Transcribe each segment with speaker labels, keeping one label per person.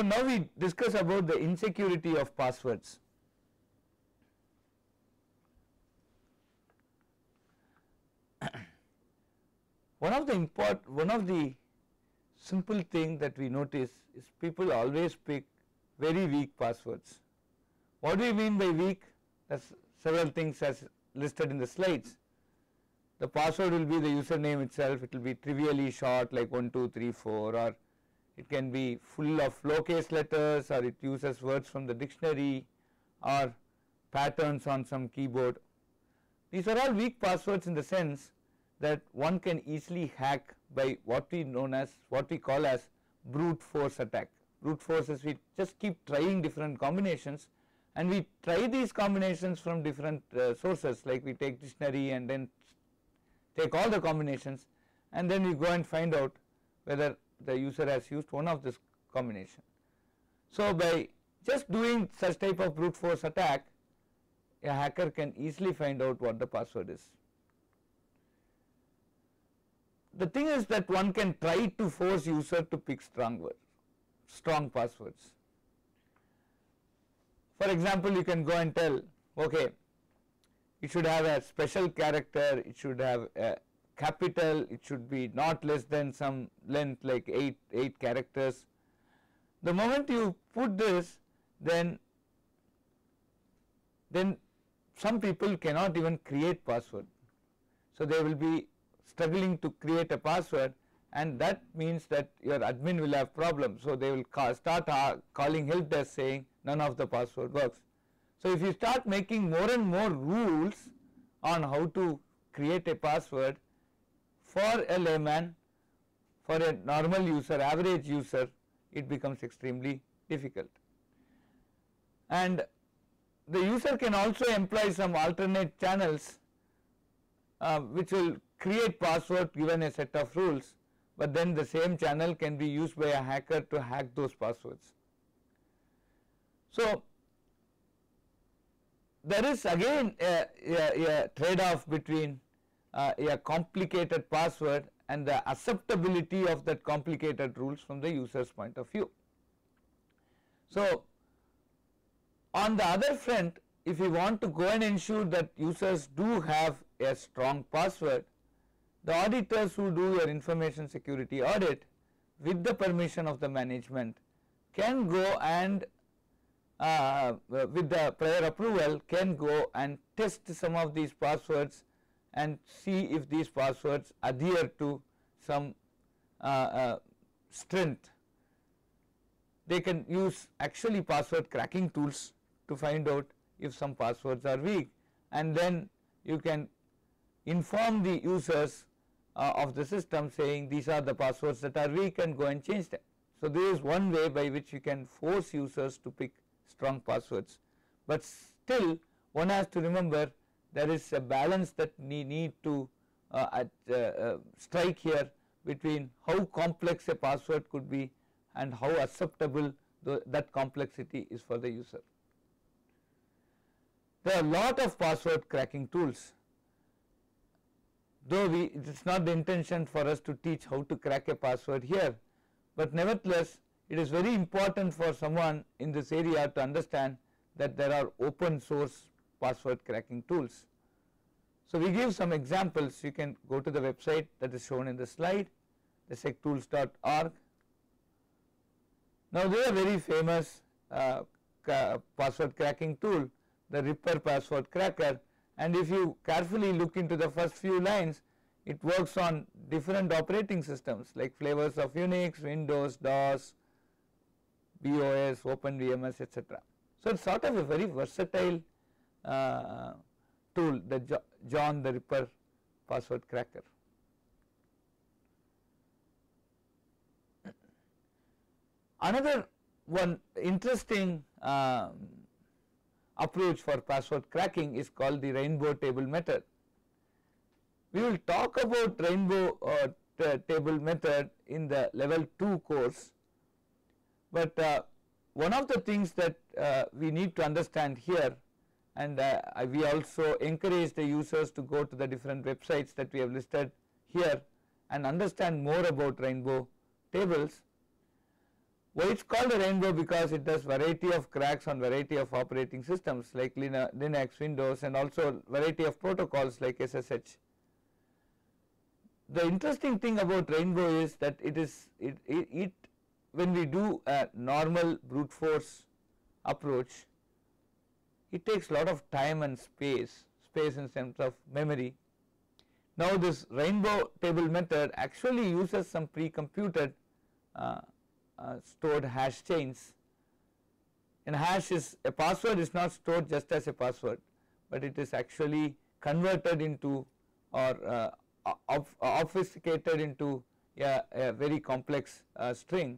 Speaker 1: now we discuss about the insecurity of passwords. One of the simple thing that we notice is people always pick very weak passwords. What do we mean by weak? That's several things as listed in the slides. The password will be the username itself, it will be trivially short like 1, 2, 3, 4, or it can be full of lowercase letters, or it uses words from the dictionary or patterns on some keyboard. These are all weak passwords in the sense that one can easily hack by what we call as brute force attack. Brute force is we just keep trying different combinations, and we try these combinations from different sources, like we take dictionary and then take all the combinations, and then we go and find out whether the user has used one of this combination. So by just doing such type of brute force attack, a hacker can easily find out what the password is. The thing is that one can try to force user to pick strong passwords. For example, you can go and tell, okay, it should have a special character, it should have a capital, it should be not less than some length like 8 characters. The moment you put this, then some people cannot even create password. So they will be struggling to create a password, and that means that your admin will have problems. So they will start calling help desk saying none of the password works. So if you start making more and more rules on how to create a password, for a layman, for a normal user, average user, it becomes extremely difficult. And the user can also employ some alternate channels which will create password given a set of rules, but then the same channel can be used by a hacker to hack those passwords. So there is again a trade-off between a complicated password and the acceptability of that complicated rules from the user's point of view. So on the other front, if we want to go and ensure that users do have a strong password, the auditors who do your information security audit with the permission of the management can go and with the prior approval can go and test some of these passwords and see if these passwords adhere to some strength. They can use actually password cracking tools to find out if some passwords are weak, and then you can inform the users of the system saying these are the passwords that are weak and go and change them. So this is one way by which you can force users to pick strong passwords, but still one has to remember there is a balance that we need to strike here between how complex a password could be and how acceptable that complexity is for the user. There are a lot of password cracking tools, though it is not the intention for us to teach how to crack a password here, but nevertheless it is very important for someone in this area to understand that there are open source password cracking tools. So we give some examples. You can go to the website that is shown in the slide, the sectools.org. Now they are very famous password cracking tool, the Ripper password cracker, and if you carefully look into the first few lines, it works on different operating systems like flavors of Unix, Windows, DOS, BOS, OpenVMS, etc. So it's sort of a very versatile tool, the John the Ripper password cracker. Another one interesting approach for password cracking is called the rainbow table method. We will talk about rainbow table method in the level 2 course, but one of the things that we need to understand here, and we also encourage the users to go to the different websites that we have listed here and understand more about rainbow tables. Why it's called a rainbow? Because it does variety of cracks on variety of operating systems like Linux, Windows, and also variety of protocols like SSH. The interesting thing about rainbow is that it when we do a normal brute force approach, it takes a lot of time and space in terms of memory. Now this rainbow table method actually uses some pre-computed stored hash chains. And a password is not stored just as a password, but it is actually converted into or obfuscated into a very complex string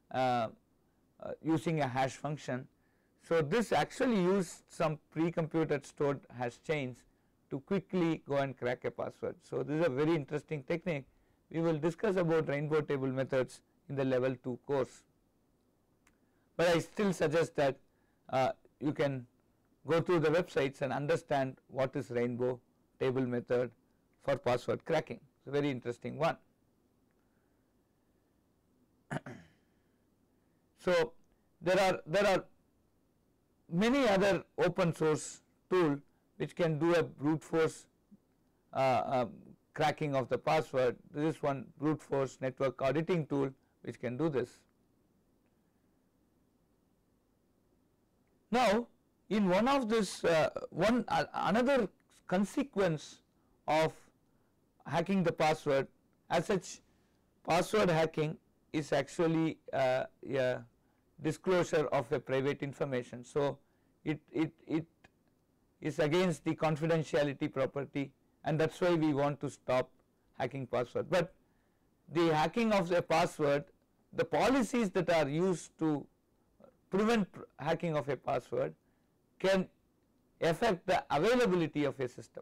Speaker 1: using a hash function. So this actually used some pre-computed stored hash chains to quickly go and crack a password. So this is a very interesting technique. We will discuss about rainbow table methods in the level 2 course, but I still suggest that you can go through the websites and understand what is rainbow table method for password cracking. It's a very interesting one. So there are many other open source tool which can do a brute force cracking of the password. This is one brute force network auditing tool which can do this. Now in one of this another consequence of hacking the password, as such password hacking is actually a disclosure of a private information. So it is against the confidentiality property, and that is why we want to stop hacking password. But the hacking of a password, the policies that are used to prevent hacking of a password can affect the availability of a system.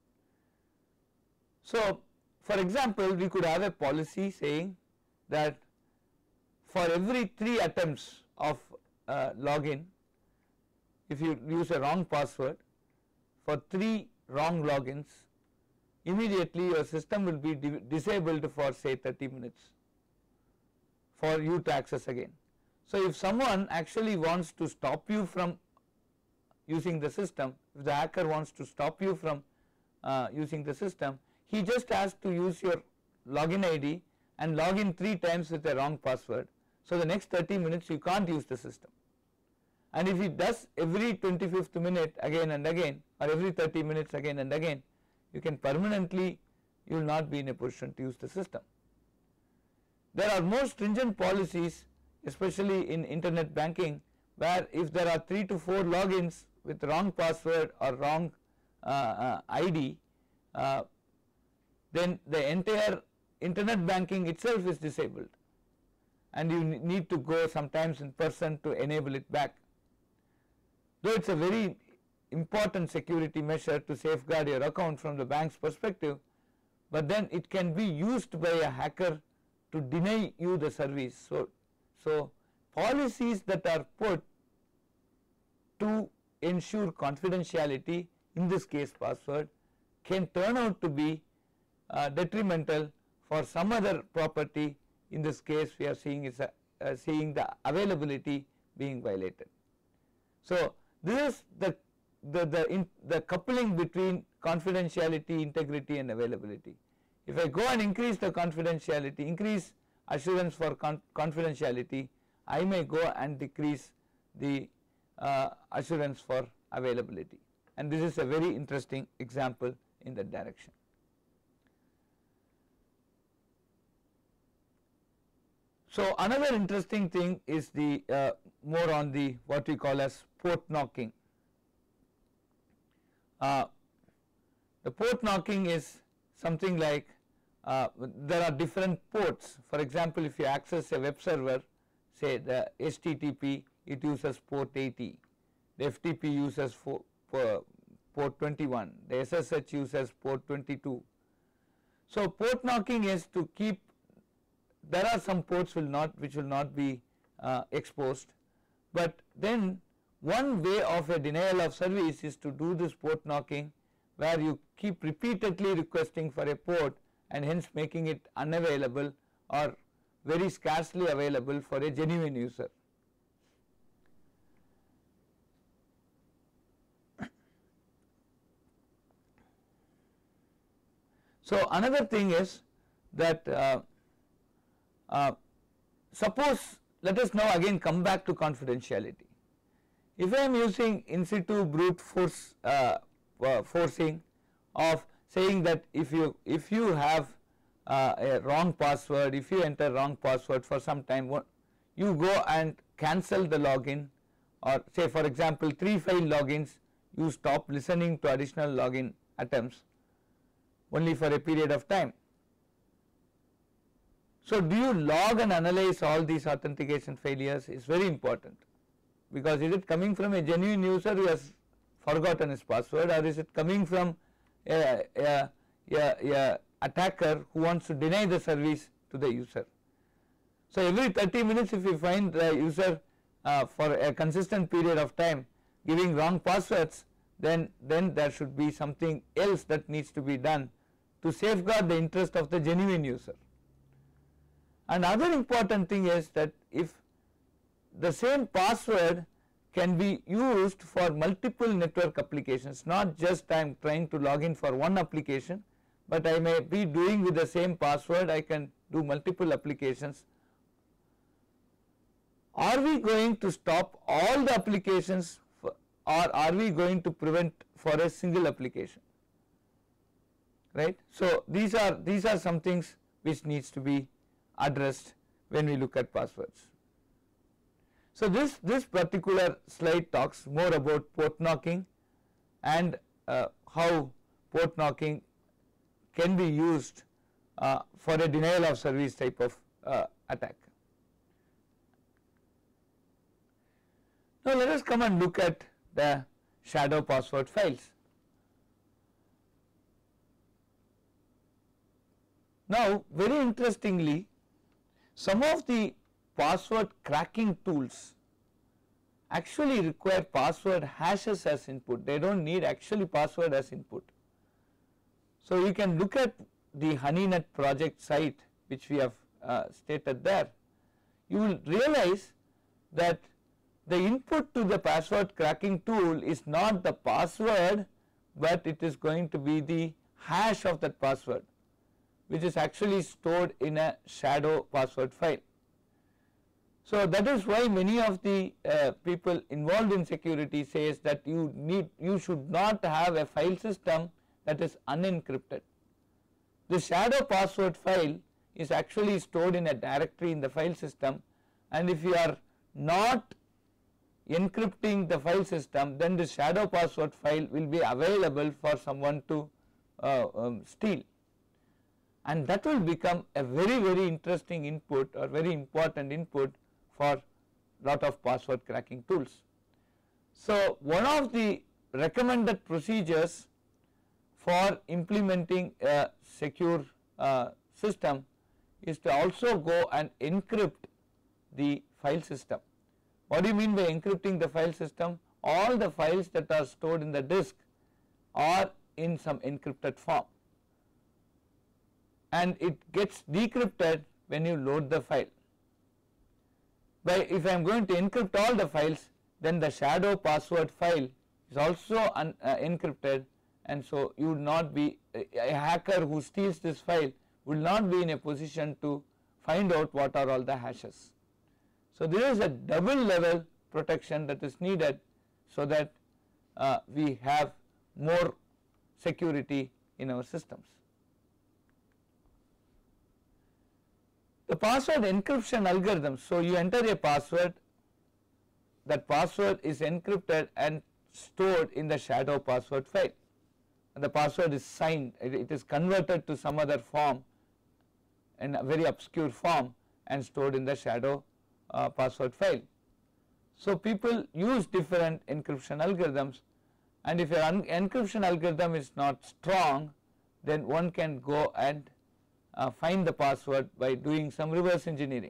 Speaker 1: So for example, we could have a policy saying that for every 3 attempts of login, if you use a wrong password, for 3 wrong logins, immediately your system will be disabled for say 30 minutes for you to access again. So if someone actually wants to stop you from using the system, if the hacker wants to stop you from using the system, he just has to use your login ID and log in 3 times with a wrong password. So the next 30 minutes you can't use the system. And if he does every 25th minute again and again, or every 30 minutes again and again, you can permanently, you will not be in a position to use the system. There are more stringent policies, especially in internet banking, where if there are 3 to 4 logins with wrong password or wrong ID, then the entire internet banking itself is disabled, and you need to go sometimes in person to enable it back. Though it is a very important security measure to safeguard your account from the bank's perspective, but then it can be used by a hacker to deny you the service. So policies that are put to ensure confidentiality, in this case password, can turn out to be detrimental for some other property. In this case we are seeing is seeing the availability being violated. So this is the coupling between confidentiality, integrity and availability. If I go and increase the confidentiality, increase assurance for confidentiality, I may go and decrease the assurance for availability, and this is a very interesting example in that direction. So another interesting thing is the more on the what we call as port knocking. The port knocking is something like there are different ports. For example, if you access a web server, say the HTTP, it uses port 80, the FTP uses port 21, the SSH uses port 22. So port knocking is to keep, there are some ports which will not be exposed, but then one way of a denial of service is to do this port knocking, where you keep repeatedly requesting for a port and hence making it unavailable or very scarcely available for a genuine user. So, another thing is that suppose, let us now again come back to confidentiality. If I am using in situ brute force forcing of saying that if you have a wrong password, if you enter wrong password for some time, you go and cancel the login, or say for example 3 failed logins, you stop listening to additional login attempts only for a period of time. So, do you log and analyze all these authentication failures is very important, because is it coming from a genuine user who has forgotten his password, or is it coming from a attacker who wants to deny the service to the user. So, every 30 minutes if you find the user for a consistent period of time giving wrong passwords, then there should be something else that needs to be done to safeguard the interest of the genuine user. Another important thing is that if the same password can be used for multiple network applications, not just I am trying to log in for one application, but I may be doing with the same password, I can do multiple applications. Are we going to stop all the applications or are we going to prevent for a single application, right? So, these are some things which needs to be addressed when we look at passwords. So, this particular slide talks more about port knocking and how port knocking can be used for a denial of service type of attack. Now, let us come and look at the shadow password files. Now, very interestingly, some of the password cracking tools actually require password hashes as input. They do not need actually password as input. So, you can look at the HoneyNet project site which we have stated there. You will realize that the input to the password cracking tool is not the password, but it is going to be the hash of that password, which is actually stored in a shadow password file. So, that is why many of the people involved in security says that you should not have a file system that is unencrypted. The shadow password file is actually stored in a directory in the file system, and if you are not encrypting the file system, then the shadow password file will be available for someone to steal, and that will become a very interesting input or very important input for lot of password cracking tools. So, one of the recommended procedures for implementing a secure system is to also go and encrypt the file system. What do you mean by encrypting the file system? All the files that are stored in the disk are in some encrypted form, and it gets decrypted when you load the file. But if I am going to encrypt all the files, then the shadow password file is also encrypted, and so you would not be a hacker who steals this file will not be in a position to find out what are all the hashes. So, there is a double level protection that is needed, so that we have more security in our systems. The password encryption algorithm. So, you enter a password, that password is encrypted and stored in the shadow password file, and the password is signed, it is converted to some other form, in a very obscure form, and stored in the shadow password file. So, people use different encryption algorithms, and if your encryption algorithm is not strong, then one can go and find the password by doing some reverse engineering.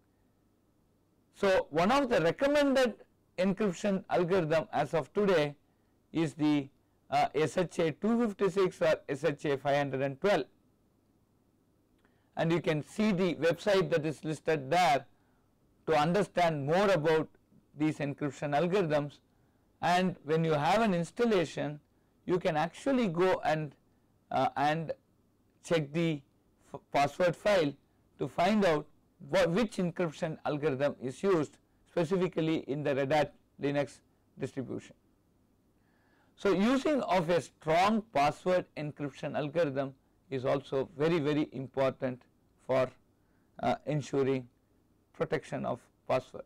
Speaker 1: So, one of the recommended encryption algorithm as of today is the SHA 256 or SHA 512, and you can see the website that is listed there to understand more about these encryption algorithms. And when you have an installation, you can actually go and check the password file to find out which encryption algorithm is used specifically in the Red Hat Linux distribution. So, using of a strong password encryption algorithm is also very important for ensuring protection of password.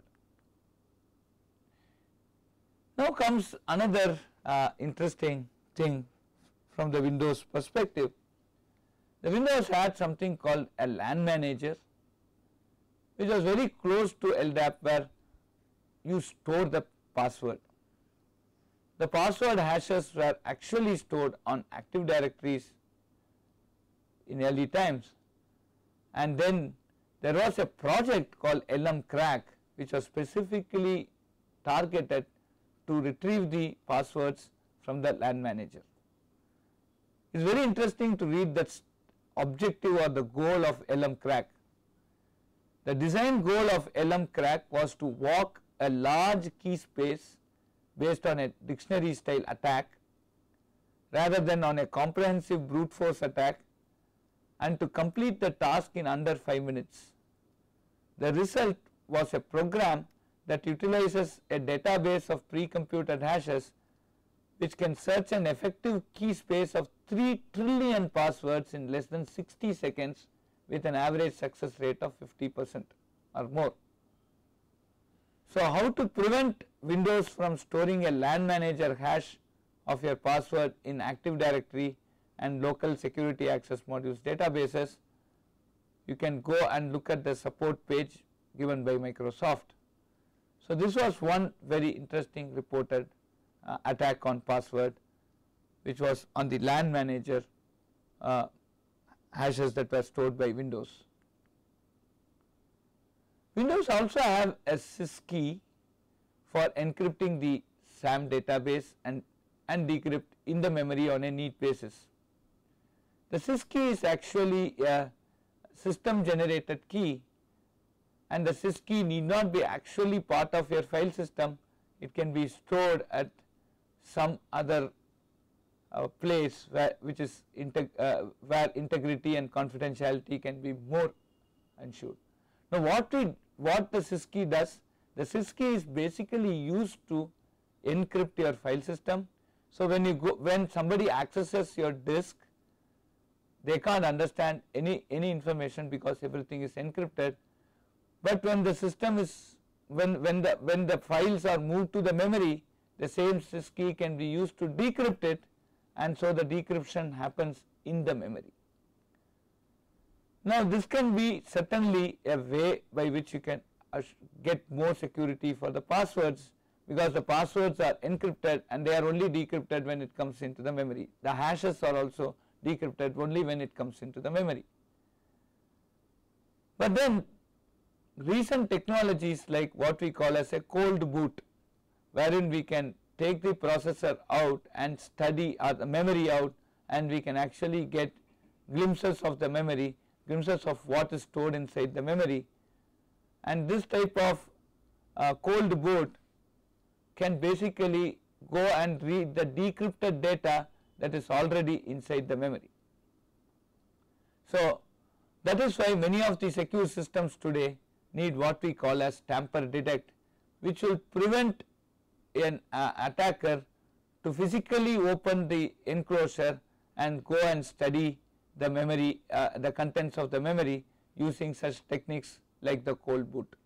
Speaker 1: Now comes another interesting thing from the Windows perspective. The Windows had something called a LAN manager, which was very close to LDAP, where you store the password. The password hashes were actually stored on Active Directories in early times, and then there was a project called LMCrack, which was specifically targeted to retrieve the passwords from the LAN manager. It is very interesting to read that objective or the goal of LMCrack. The design goal of LMCrack was to walk a large key space based on a dictionary style attack rather than on a comprehensive brute force attack, and to complete the task in under 5 minutes. The result was a program that utilizes a database of pre-computed hashes which can search an effective key space of 3 trillion passwords in less than 60 seconds with an average success rate of 50% or more. So, how to prevent Windows from storing a LAN manager hash of your password in Active Directory and local security access modules databases? You can go and look at the support page given by Microsoft. So, this was one very interesting reported attack on password, which was on the LAN manager hashes that were stored by Windows. Windows also have a syskey for encrypting the SAM database and decrypt in the memory on a need basis. The syskey is actually a system generated key, and the syskey need not be actually part of your file system. It can be stored at some other place where integrity and confidentiality can be more ensured. Now, what the syskey does? The syskey is basically used to encrypt your file system. So, when somebody accesses your disk, they can't understand any information because everything is encrypted. But when the system is when the files are moved to the memory, the same syskey can be used to decrypt it, and so the decryption happens in the memory. Now, this can be certainly a way by which you can get more security for the passwords, because the passwords are encrypted and they are only decrypted when it comes into the memory. The hashes are also decrypted only when it comes into the memory. But then recent technologies like what we call as a cold boot, wherein we can take the processor out and study the memory out, and we can actually get glimpses of the memory, glimpses of what is stored inside the memory, and this type of cold boot can basically go and read the decrypted data that is already inside the memory. So, that is why many of the secure systems today need what we call as tamper detect, which will prevent an attacker to physically open the enclosure and go and study the memory, the contents of the memory using such techniques like the cold boot.